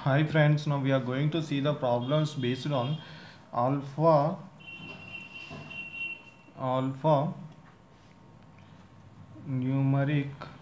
Hi friends, now we are going to see the problems based on alpha numeric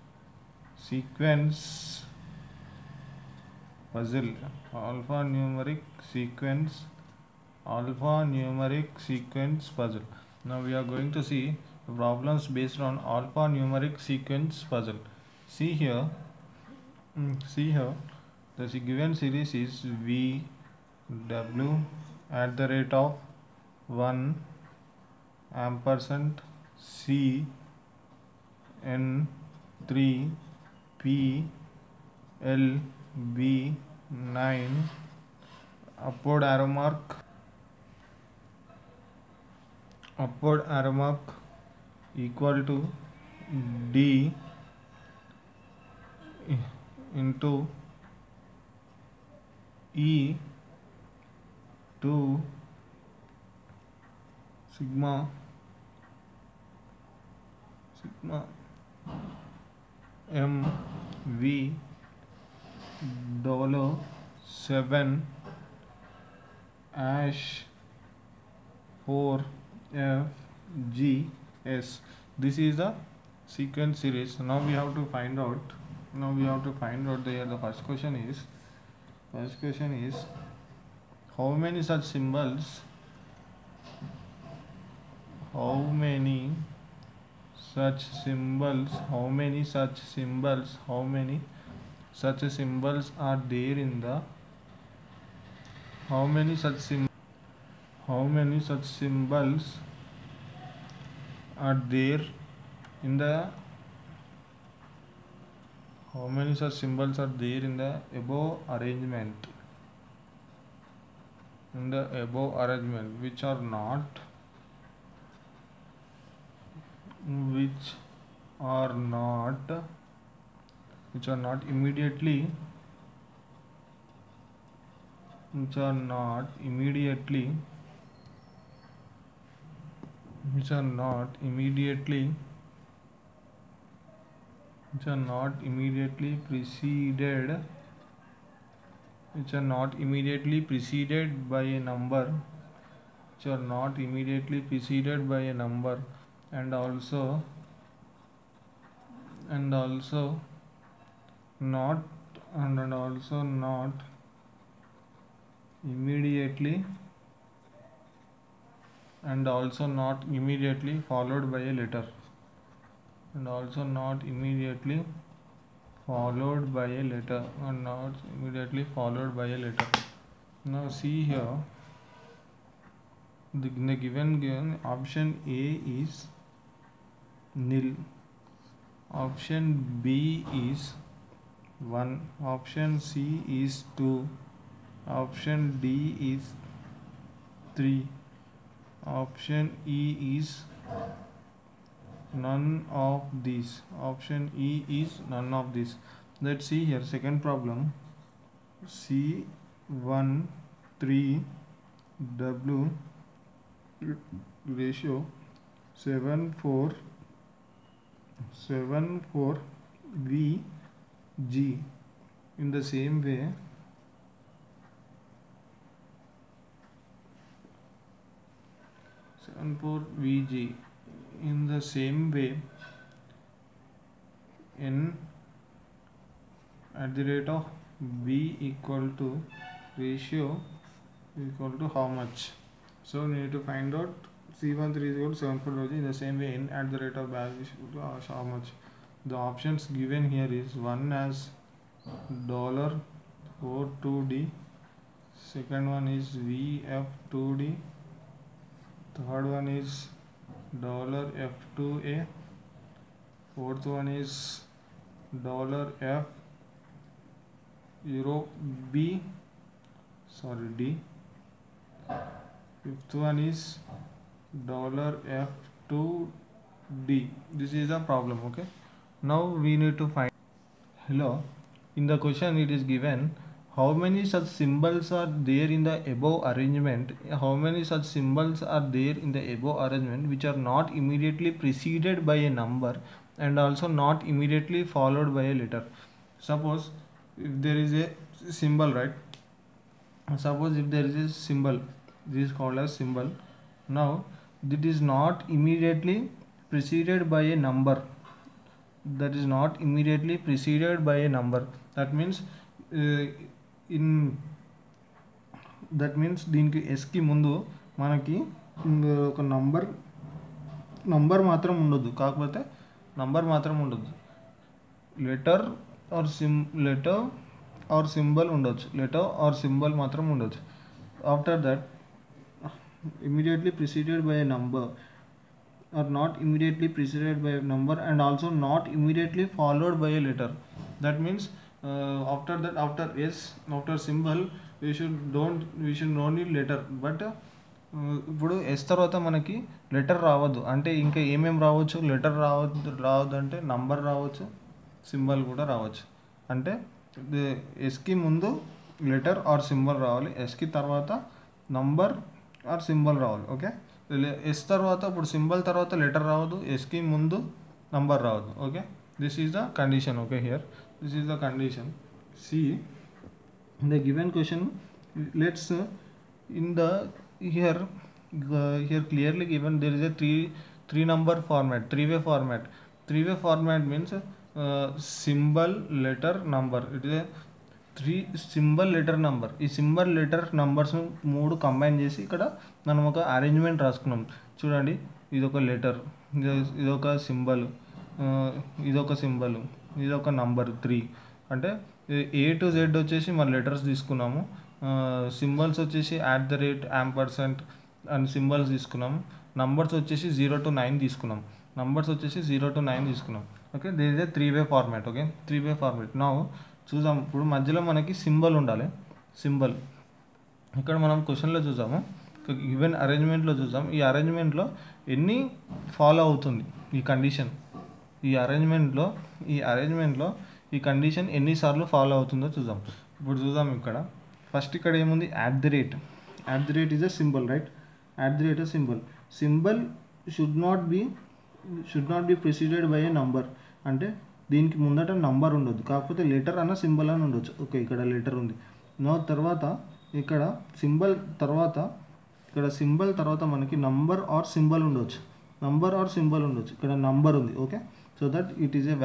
sequence puzzle. Alpha numeric sequence puzzle. Now we are going to see the problems based on alphanumeric sequence puzzle. See here, the given series is v w at the rate of 1 ampersand c n 3 p l b 9 upward arrow mark equal to d into e to sigma m v $7 ash 4 f g s. This is the sequence series. Now we have to find out there. The first question is how many such symbols are there in the how many such symbols are there in the above arrangement which are not immediately preceded by a number and also not immediately followed by a letter Now see here, the given option A is nil, option B is 1, option C is 2, option D is 3, option E is none of these. Let's see here, second problem. C1 3 W ratio 7 4 V G. In the same way, n at the rate of b equal to ratio equal to how much? So we need to find out C13 is equal to 7 4 V G. In the same way, n at the rate of value is equal to how much? The options given here is one as $4.2D, second one is VF2D, third one is $F2A, fourth one is $F Euro B, D, fifth one is $F2D. This is the problem. Okay, now we need to find in the question it is given how many such symbols are there in the above arrangement which are not immediately preceded by a number and also not immediately followed by a letter. Suppose if there is a symbol, right? Suppose if there is a symbol, this is called as symbol. Now that is not immediately preceded by a number. That is not immediately preceded by a number. That means in that means దీనికి ఎస్కి ముందు మనకి ఒక number మాత్రం ఉండదు, కాకపోతే number మాత్రం ఉండదు, letter or symbol ఉండొచ్చు, లెటర్ ఆర్ సింబల్ మాత్రం ఉండొచ్చు. After that immediately preceded by a number or not immediately preceded by a number, and also not immediately followed by a letter. That means after that, after symbol we should only letter, but ఇప్పుడు S తర్వాత మనకి letter రావద్దు అంటే ఇంకా ఏమేమి రావచ్చు, letter రావద్దు అంటే నంబర్ రావచ్చు, సింబల్ కూడా రావచ్చు. అంటే ఎస్కి ముందు లెటర్ ఆర్ సింబల్ రావాలి, ఎస్కి తర్వాత number or symbol okay. S, ఎస్ తర్వాత ఇప్పుడు సింబల్ తర్వాత లెటర్ రావద్దు, ఎస్కి ముందు నంబర్ రావద్దు. Okay, this is the condition. Okay, here this is the condition. See in the given question, let's in the here clearly given there is a three number format, three-way format means symbol, letter, number. It is a 3 symbol, letter, number. ఈ symbol letter numbers 3 combine చేసి ఇక్కడ మనం ఒక arrangement రాసుకున్నాం. చూడండి, ఇదొక letter, ఇదొక symbol, ఇదొక నంబర్ 3. అంటే A to Z వచ్చేసి మన లెటర్స్ తీసుకున్నాము, సింబల్స్ వచ్చేసి @ ampersand అండ్ సింబల్స్ తీసుకున్నాము, నంబర్స్ వచ్చేసి 0 to 9 తీసుకున్నాం. Okay, this is a 3-way format. Okay, 3-way format. నా చూద్దాం, ఇప్పుడు మధ్యలో మనకి సింబల్ ఉండాలి. సింబల్ ఇక్కడ మనం క్వశ్చన్లో చూసాము, గివెన్ అరేంజ్మెంట్లో చూసాం. ఈ అరేంజ్మెంట్లో ఎన్ని ఫాలో అవుతుంది ఈ కండిషన్, ఈ అరేంజ్మెంట్లో ఈ కండిషన్ ఎన్నిసార్లు ఫాలో అవుతుందో చూద్దాం. ఇప్పుడు చూద్దాం, ఇక్కడ ఫస్ట్ ఇక్కడ ఏముంది, @ is a symbol, right? @ Symbol. Symbol should not be preceded by a number. అంటే దీనికి ముందట నంబర్ ఉండొద్దు, కాకపోతే లెటర్ అన్న సింబల్ అని ఉండొచ్చు. ఓకే, ఇక్కడ లెటర్ ఉంది. తర్వాత ఇక్కడ సింబల్ తర్వాత మనకి నంబర్ ఆర్ సింబల్ ఉండొచ్చు, ఇక్కడ నంబర్ ఉంది. Okay, so that it is a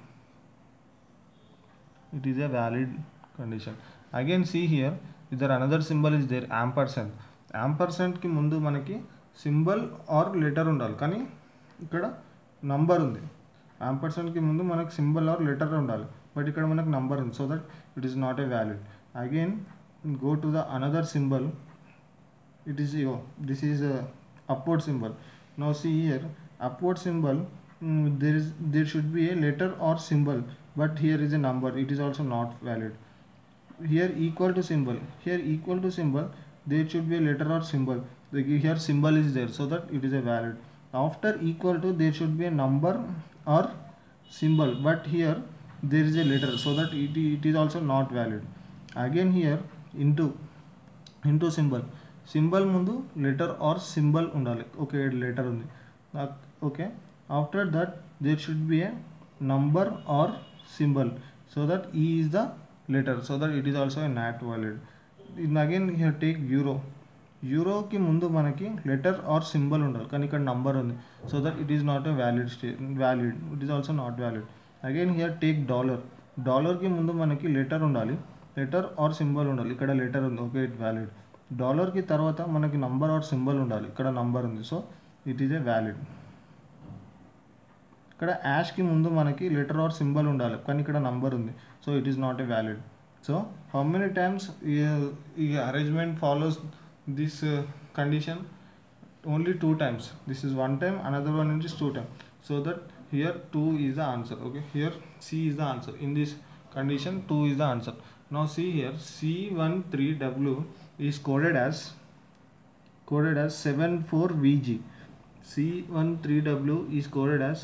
valid condition. Again see here, ఇదర్ అనదర్ సింబల్ ఇస్ దేర్, యాంపర్సెంట్కి ముందు మనకి సింబల్ ఆర్ లెటర్ ఉండాలి, కానీ ఇక్కడ నంబర్ ఉంది. యాంపర్సెంట్కి ముందు మనకి సింబల్ ఆర్ లెటర్ ఉండాలి, బట్ ఇక్కడ మనకు నంబర్ ఉంది. So that it is not a valid. Again go to the another symbol. It is this is a upward symbol. Now see here, upward symbol, there should be a letter or symbol, but here is a number. It is also not valid. Here equal to symbol, there should be a letter or symbol. Here symbol is there, so that it is a valid. After equal to, there should be a number or symbol, but here there is a letter, so that it is also not valid. Again here into symbol ముందు letter or symbol ఉండాలి. Okay, letter ఉంది. Okay, after that there should be a number or symbol, so that ఈ is the letter, so that it is also a not valid. Again here take యూరోకి ముందు మనకి letter or symbol ఉండాలి, కానీ ఇక్కడ number ఉంది, so that it is not a valid, it is also not valid. Again here take డాలర్కి ముందు మనకి లెటర్ ఉండాలి, లెటర్ ఆర్ సింబల్ ఉండాలి, ఇక్కడ లెటర్ ఉంది. Okay, it valid. డాలర్కి తర్వాత మనకి నంబర్ ఆర్ సింబల్ ఉండాలి, ఇక్కడ నంబర్ ఉంది, so it is a valid. ఇక్కడ యాష్కి ముందు మనకి లెటర్ ఆర్ సింబల్ ఉండాలి, కానీ ఇక్కడ నంబర్ ఉంది, so it is not a valid. So how many times ఈ arrangement follows this condition? Only 2 times. This is 1 time, another one is 2 times, so that here 2 is the answer. Okay, here C is the answer. In this condition 2 is the answer. Now see here, C13W is coded as 74VG. C13W is coded as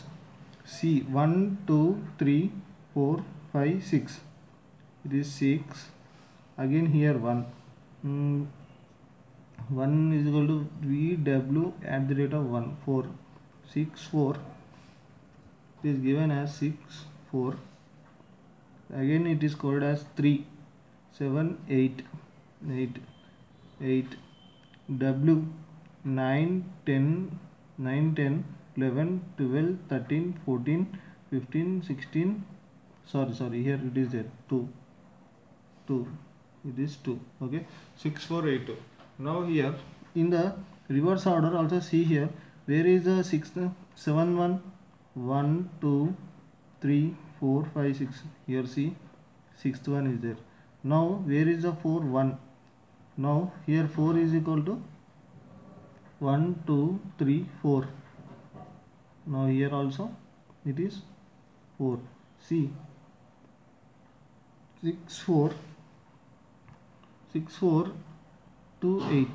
C123456. It is 6. Again here 1 is equal to VW @ 464. It is given as 64. again it is coded as 3, 7, 8, 8, 8, W 9, 10, 9, 10, 11, 12, 13, 14, 15, 16, sorry, here it is there, 2, it is 2, okay, 6, 4, 8, 2. Now here in the reverse order also see here, where is the 6th, 7, 1, 1, 2, 3, 4, 5, 6, here see 6th one is there. Now where is the 4, 1, now here 4 is equal to 1, 2, 3, 4, now here also it is 4, see 6, 4, 6, 4, 2, 8,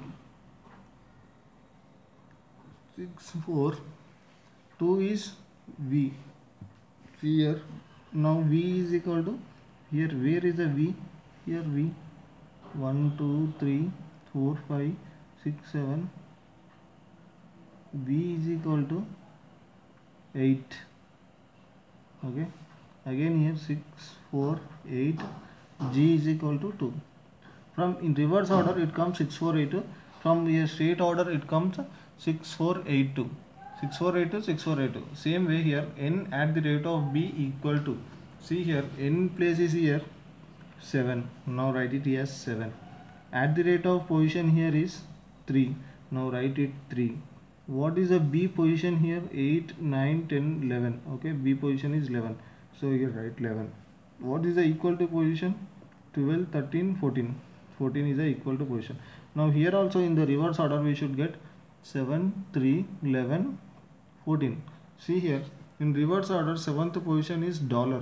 6, 4, 2 is V, here now V is equal to, here where is the V, here V 1, 2, 3, 4, 5, 6, 7, V is equal to 8, okay, again here 6, 4, 8, G is equal to 2. From in reverse order it comes 6, 4, 8, 2. From here straight order it comes 6, 4, 8, 2. 6, 4, 8, 2, 6, 4, 8, 2. Same way here n at the rate of B equal to, see here n place is here 7, now write it as 7. At the rate of position here is 3, now write it 3. What is the B position here? 8, 9, 10, 11, okay, B position is 11, so here write 11. What is the equal to position? 12, 13, 14, 14 is the equal to position. Now here also in the reverse order we should get 7, 3, 11, 14. See here in reverse order 7th position is dollar,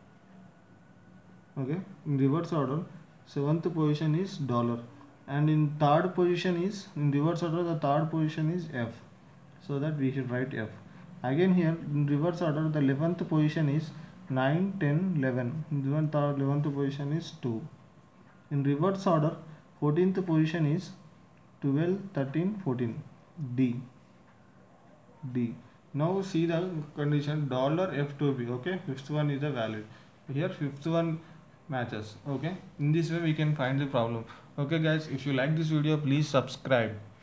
okay, in reverse order 7th position is dollar, and in third position is, in reverse order the third position is F, so that we should write F. Again here in reverse order the 11th position is 9, 10, 11, 11th position is 2. In reverse order 14th position is 12, 13, 14, D. Now see the condition $F2B, okay, fifth one is the valid, here fifth one matches, okay. In this way we can find the problem. Okay guys, if you like this video please subscribe.